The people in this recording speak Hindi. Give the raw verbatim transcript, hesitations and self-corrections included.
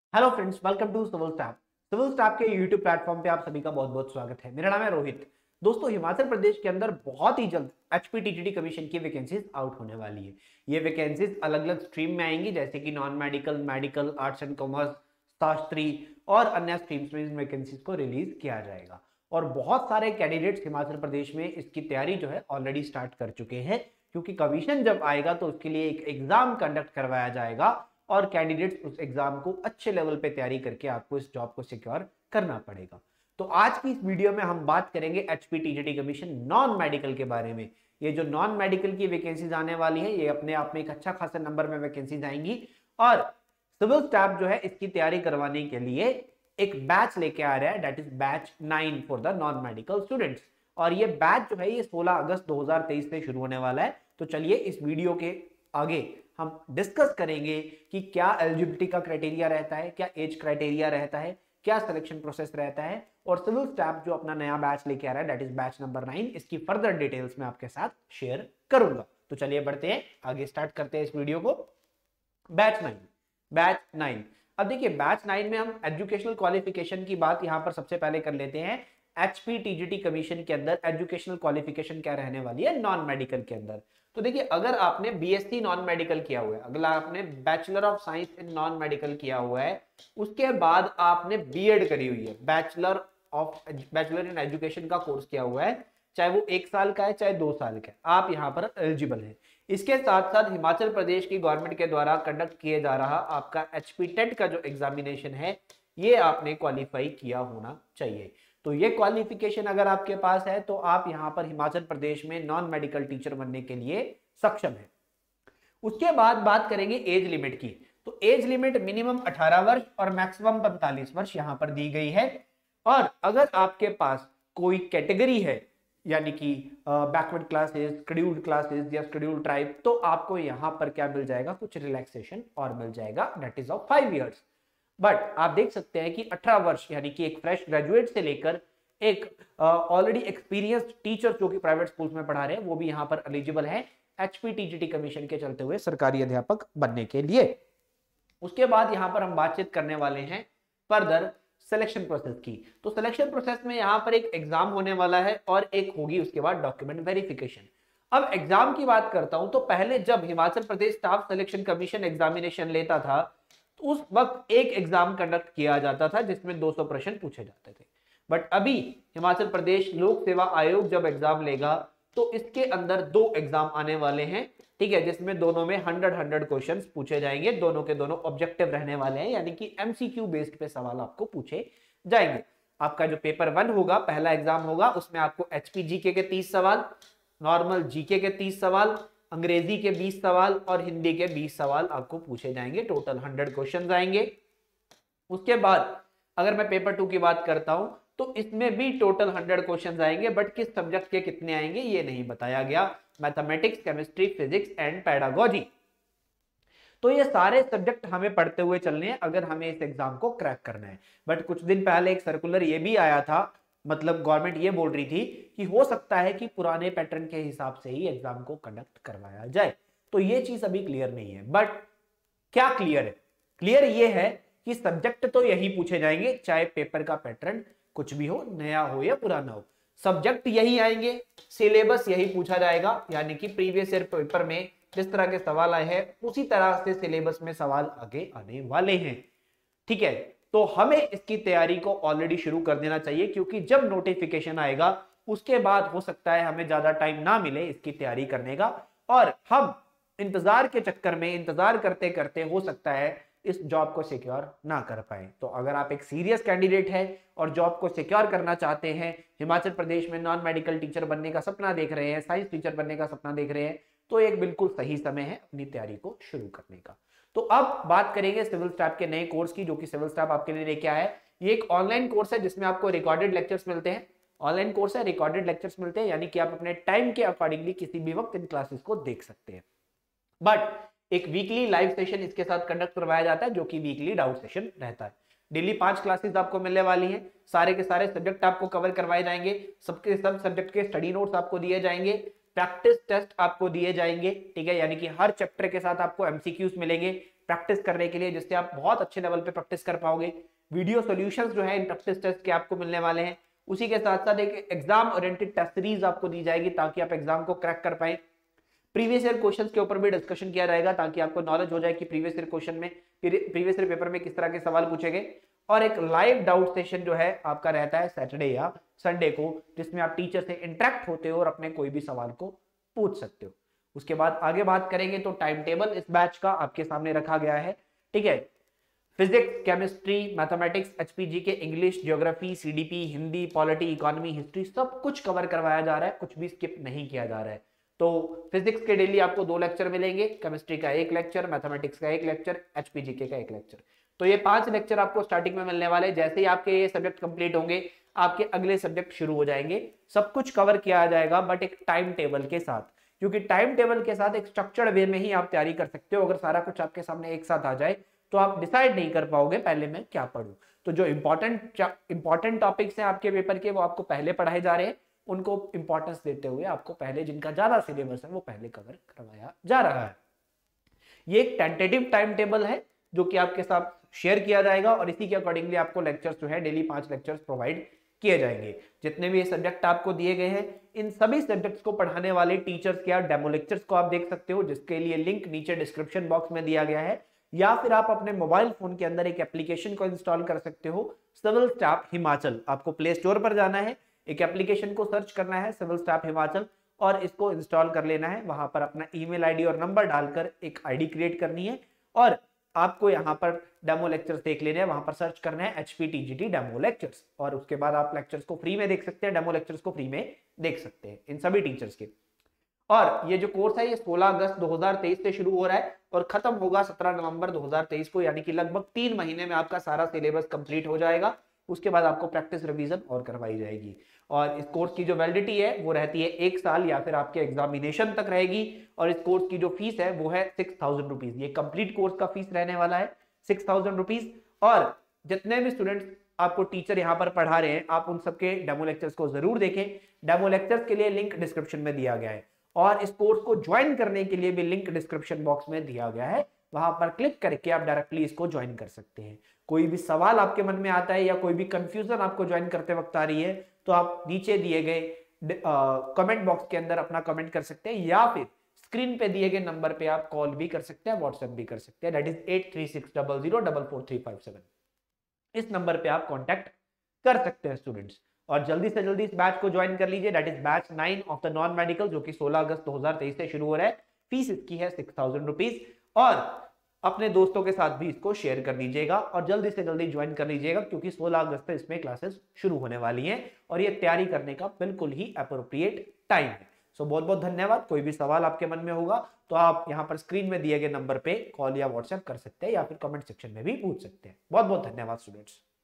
Hello friends, welcome to civil step. Civil step के यूट्यूब प्लेटफॉर्म पे आप सभी का बहुत बहुत स्वागत है। मेरा नाम है रोहित। दोस्तों, हिमाचल प्रदेश के अंदर बहुत ही जल्द एचपीटीजीटी कमीशन की वैकेंसीज आउट होने वाली है। ये वैकेंसीज अलग अलग स्ट्रीम में आएंगी, जैसे कि non medical, medical, arts and commerce, Shastri और अन्य स्ट्रीम्स में इन वैकेंसीज को रिलीज किया जाएगा। और बहुत सारे कैंडिडेट्स हिमाचल प्रदेश में इसकी तैयारी जो है ऑलरेडी स्टार्ट कर चुके हैं, क्योंकि कमीशन जब आएगा तो उसके लिए एक एग्जाम कंडक्ट करवाया जाएगा और कैंडिडेट्स उस एग्जाम को अच्छे लेवल पे तैयारी करके आपको इस जॉब को सिक्योर करना पड़ेगा। तो आज की इस वीडियो में हम बात करेंगे एचपीटीजीटी कमीशन नॉन मेडिकल के बारे में। ये जो नॉन मेडिकल की वैकेंसीज आने वाली है, ये अपने आप में एक अच्छा खासा नंबर में वैकेंसीज आएंगी और सिविल स्टाफ जो है इसकी तैयारी करवाने के लिए एक बैच लेके आ रहा है, that is batch nine for the non medical students. और ये बैच जो है ये सोलह अगस्त दो हज़ार तेईस से शुरू होने वाला है। तो चलिए इस वीडियो के आगे हम डिस्कस करेंगे कि क्या एलिजिबिलिटी का क्राइटेरिया रहता है, क्या एज क्राइटेरिया रहता है, क्या सिलेक्शन प्रोसेस रहता है, और सिविल स्टाफ जो अपना नया बैच लेके आ रहा है, that is batch number nine, इसकी फर्दर डिटेल्स में आपके साथ शेयर करूंगा। तो चलिए बढ़ते हैं आगे, स्टार्ट करते हैं इस वीडियो को। Batch nine, batch nine. अब देखिए, बैच नाइन में हम एजुकेशनल क्वालिफिकेशन की बात यहां पर सबसे पहले कर लेते हैं। एचपीटीजीटी कमीशन के अंदर एजुकेशनल क्वालिफिकेशन क्या रहने वाली है नॉन मेडिकल के अंदर। तो देखिए, अगर आपने बीएससी नॉन मेडिकल किया हुआ है, अगला आपने bachelor of science in non medical किया हुआ है, उसके बाद आपने बीएड करी हुई है, bachelor of bachelor in education का कोर्स किया हुआ है, चाहे वो एक साल का है चाहे दो साल का है, आप यहाँ पर एलिजिबल है। इसके साथ साथ हिमाचल प्रदेश की गवर्नमेंट के द्वारा कंडक्ट किए जा रहा आपका एचपी टेट का जो एग्जामिनेशन है, ये आपने क्वालिफाई किया होना चाहिए। तो ये क्वालिफिकेशन अगर आपके पास है तो आप यहां पर हिमाचल प्रदेश में नॉन मेडिकल टीचर बनने के लिए सक्षम है। उसके बाद बात करेंगे एज लिमिट की। तो एज लिमिट मिनिमम अठारह वर्ष और मैक्सिमम पैंतालीस वर्ष यहां पर दी गई है। और अगर आपके पास कोई कैटेगरी है, यानी कि बैकवर्ड क्लासेस, शेड्यूल्ड क्लासेस या शेड्यूल्ड ट्राइब, तो आपको यहां पर क्या मिल जाएगा, कुछ रिलैक्सेशन और मिल जाएगा, that is of five years. But आप देख सकते हैं कि अठारह वर्ष यानी कि एक फ्रेश ग्रेजुएट से लेकर एक ऑलरेडी एक्सपीरियंस्ड टीचर जो कि प्राइवेट स्कूल्स में पढ़ा रहे हैं, वो भी यहां पर एलिजिबल है एचपीटीजीटी कमीशन के चलते हुए सरकारी अध्यापक बनने के लिए। उसके बाद यहां पर हम बातचीत करने वाले हैं फर्दर सिलेक्शन प्रोसेस की। तो सिलेक्शन प्रोसेस में यहां पर एक एग्जाम होने वाला है और एक होगी उसके बाद डॉक्यूमेंट वेरिफिकेशन। अब एग्जाम की बात करता हूं तो पहले जब Himachal Pradesh staff selection commission examination लेता था तो उस वक्त एक एग्जाम कंडक्ट किया जाता था जिसमें दो सौ प्रश्न पूछे जाते थे। बट अभी हिमाचल प्रदेश लोक सेवा आयोग जब एग्जाम लेगा तो इसके अंदर दो एग्जाम आने वाले हैं, ठीक है, जिसमें दोनों में हंड्रेड हंड्रेड क्वेश्चंस पूछे जाएंगे। दोनों के दोनों ऑब्जेक्टिव रहने वाले हैं, यानी कि एमसीक्यू बेस्ड पे सवाल आपको पूछे जाएंगे। आपका जो पेपर वन होगा, पहला एग्जाम होगा, उसमें आपको एचपी जीके के तीस सवाल, नॉर्मल जीके के तीस सवाल, अंग्रेजी के बीस सवाल और हिंदी के बीस सवाल आपको पूछे जाएंगे। टोटल हंड्रेड क्वेश्चन आएंगे। उसके बाद अगर मैं पेपर टू की बात करता हूं तो इसमें भी टोटल हंड्रेड क्वेश्चन आएंगे, बट किस सब्जेक्ट के कितने आएंगे ये नहीं बताया गया। Mathematics, chemistry, physics and pedagogy. तो ये सारे सब्जेक्ट हमें पढ़ते हुए चलने हैं अगर हमें इस एग्जाम को क्रैक करना है। बट कुछ दिन पहले एक सर्कुलर ये भी आया था, मतलब गवर्नमेंट ये बोल रही थी कि हो सकता है कि पुराने पैटर्न के हिसाब से ही एग्जाम को कंडक्ट करवाया जाए। तो ये चीज अभी क्लियर नहीं है। बट क्या क्लियर है? क्लियर ये है कि सब्जेक्ट तो यही पूछे जाएंगे, चाहे पेपर का पैटर्न कुछ भी हो, नया हो या पुराना हो, सब्जेक्ट यही आएंगे, सिलेबस यही पूछा जाएगा। यानी कि प्रीवियस ईयर पेपर में जिस तरह के सवाल आए हैं उसी तरह से सिलेबस में सवाल आगे आने वाले हैं, ठीक है। तो हमें इसकी तैयारी को ऑलरेडी शुरू कर देना चाहिए, क्योंकि जब नोटिफिकेशन आएगा उसके बाद हो सकता है हमें ज्यादा टाइम ना मिले इसकी तैयारी करने का, और हम इंतजार के चक्कर में इंतजार करते करते हो सकता है इस जॉब को सिक्योर ना कर पाए। तो अगर आप एक सीरियस कैंडिडेट है और जॉब को सिक्योर करना चाहते हैं, हिमाचल प्रदेश में नॉन मेडिकल टीचर बनने का सपना देख रहे हैं, साइंस टीचर बनने का सपना देख रहे हैं, तो एक बिल्कुल सही समय है अपनी तैयारी को शुरू करने का। तो अब बात करेंगे सिविल स्टाफ के नए कोर्स की, जो कि सिविल स्टाफ आपके लिए लेके आया है। ये एक ऑनलाइन कोर्स है जिसमें आपको रिकॉर्डेड लेक्चर्स मिलते हैं। ऑनलाइन कोर्स है, रिकॉर्डेड लेक्चर्स मिलते हैं, यानी कि आप अपने टाइम के अकॉर्डिंगली किसी भी वक्त इन क्लासेस को देख सकते हैं। बट एक वीकली लाइव सेशन इसके साथ कंडक्ट करवाया जाता है, जो कि वीकली डाउट सेशन रहता है। डेली पांच क्लासेस आपको मिलने वाली हैं, सारे के सारे सब्जेक्ट आपको कवर करवाए जाएंगे, सबके सब सब्जेक्ट के स्टडी नोट्स आपको दिए जाएंगे, प्रैक्टिस टेस्ट आपको दिए जाएंगे, ठीक है, यानी कि हर चैप्टर के साथ आपको एमसीक्यूज मिलेंगे प्रैक्टिस करने के लिए, जिससे आप बहुत अच्छे लेवल पे प्रैक्टिस कर पाओगे। वीडियो सॉल्यूशंस जो है इन प्रैक्टिस टेस्ट के आपको मिलने वाले हैं। उसी के साथ साथ एक एग्जाम ओरिएंटेड टेस्ट सीरीज आपको दी जाएगी ताकि आप एग्जाम को क्रैक कर पाए। प्रीवियस ईयर क्वेश्चंस के ऊपर भी डिस्कशन किया जाएगा ताकि आपको नॉलेज हो जाए कि प्रीवियस ईयर क्वेश्चन में, प्रीवियस ईयर पेपर में किस तरह के सवाल पूछे गए। और एक लाइव डाउट सेशन जो है आपका रहता है सैटरडे या संडे को, जिसमें आप टीचर से इंटरेक्ट होते हो और अपने कोई भी सवाल को पूछ सकते हो। उसके बाद आगे बात करेंगे तो टाइम टेबल इस बैच का आपके सामने रखा गया है, ठीक है। फिजिक्स, केमिस्ट्री, मैथमेटिक्स, एचपीजी के English, geography, CDP, Hindi, polity, economy, history सब कुछ कवर करवाया जा रहा है, कुछ भी स्किप नहीं किया जा रहा है। तो फिजिक्स के डेली आपको दो लेक्चर मिलेंगे, केमिस्ट्री का एक लेक्चर, मैथमेटिक्स का एक लेक्चर, एचपीजी के का एक लेक्चर। तो ये पांच लेक्चर आपको स्टार्टिंग में मिलने वाले। जैसे ही आपके ये सब्जेक्ट कंप्लीट होंगे आपके अगले सब्जेक्ट शुरू हो जाएंगे। सब कुछ कवर किया जाएगा बट एक टाइम टेबल के साथ, क्योंकि टाइम टेबल के साथ एक स्ट्रक्चर्ड वे में ही आप तैयारी कर सकते हो। अगर सारा कुछ आपके सामने एक साथ आ जाए तो आप डिसाइड नहीं कर पाओगे पहले मैं क्या पढ़ूं। तो जो इंपॉर्टेंट इंपॉर्टेंट टॉपिक्स हैं आपके पेपर के वो आपको पहले पढ़ाए जा रहे हैं, उनको इंपॉर्टेंस देते हुए आपको पहले जिनका ज्यादा सिलेबस है वो पहले कवर करवाया जा रहा है। ये एक टेंटेटिव टाइम टेबल है जो कि आपके साथ शेयर किया जाएगा और इसी के अकॉर्डिंगली आपको लेक्चर्स जो है डेली पांच लेक्चर्स प्रोवाइड किए जाएंगे। जितने भी ये सब्जेक्ट आपको दिए गए हैं इन सभी सब्जेक्ट्स को पढ़ाने वाले टीचर्स के डेमो लेक्चर्स को आप देख सकते हो, जिसके लिए लिंक नीचे डिस्क्रिप्शन बॉक्स में दिया गया है, या फिर आप अपने मोबाइल फोन के अंदर एक एप्लीकेशन को इंस्टॉल कर सकते हो, सिविल स्टाफ हिमाचल। आपको प्ले स्टोर पर जाना है, एक एप्लीकेशन को सर्च करना है सिविल स्टाफ हिमाचल और इसको इंस्टॉल कर लेना है। वहां पर अपना ईमेल आईडी और नंबर डालकर एक आईडी क्रिएट करनी है और आपको यहाँ पर डेमो लेक्चर्स देख लेने हैं। वहां पर सर्च करना है एचपीटीजीटी डेमो लेक्चर्स और उसके बाद आप लेक्चर्स को फ्री में देख सकते हैं, डेमो लेक्चर्स को फ्री में देख सकते हैं इन सभी टीचर्स के। और ये जो कोर्स है ये सोलह अगस्त दो हज़ार तेईस से शुरू हो रहा है और खत्म होगा सत्रह नवंबर दो हज़ार तेईस को, यानी कि लगभग तीन महीने में आपका सारा सिलेबस कंप्लीट हो जाएगा। उसके बाद आपको प्रैक्टिस रिवीजन और करवाई जाएगी और इस कोर्स की जो वैलिडिटी है वो रहती है एक साल या फिर आपके एग्जामिनेशन तक रहेगी। और इस कोर्स की जो फीस है वो है सिक्स थाउजेंड रुपीज। ये कंप्लीट कोर्स का फीस रहने वाला है सिक्स थाउजेंड रुपीज। और जितने भी स्टूडेंट्स आपको टीचर यहाँ पर पढ़ा रहे हैं आप उन सबके डेमो लेक्चर्स को जरूर देखें। डेमो लेक्चर्स के लिए लिंक डिस्क्रिप्शन में दिया गया है और इस कोर्स को ज्वाइन करने के लिए भी लिंक डिस्क्रिप्शन बॉक्स में दिया गया है, वहां पर क्लिक करके आप डायरेक्टली इसको ज्वाइन कर सकते हैं। कोई भी सवाल आपके मन में आता है या कोई भी कंफ्यूजन आपको ज्वाइन करते वक्त आ रही है तो आप नीचे दिए गए कमेंट बॉक्स के अंदर अपना कमेंट कर सकते हैं या फिर स्क्रीन पे दिए गए नंबर पे आप कॉल भी कर सकते हैं, व्हाट्सएप भी कर सकते हैं, that is eight three six double zero double four three five seven. इस नंबर पे आप कांटेक्ट कर सकते हैं स्टूडेंट्स। और जल्दी से जल्दी इस बैच को ज्वाइन कर लीजिए, that is batch nine of the non medical, जो कि सोलह अगस्त दो हज़ार तेईस से शुरू हो रहा है। फीस इसकी है सिक्स थाउजेंड रुपीज और अपने दोस्तों के साथ भी इसको शेयर कर दीजिएगा और जल्दी से जल्दी ज्वाइन कर लीजिएगा, क्योंकि सोलह अगस्त से इसमें क्लासेस शुरू होने वाली हैं और ये तैयारी करने का बिल्कुल ही अप्रोप्रिएट टाइम है। सो बहुत बहुत धन्यवाद। कोई भी सवाल आपके मन में होगा तो आप यहाँ पर स्क्रीन में दिए गए नंबर पे कॉल या व्हाट्सएप कर सकते हैं या फिर कमेंट सेक्शन में भी पूछ सकते हैं। बहुत बहुत धन्यवाद स्टूडेंट्स।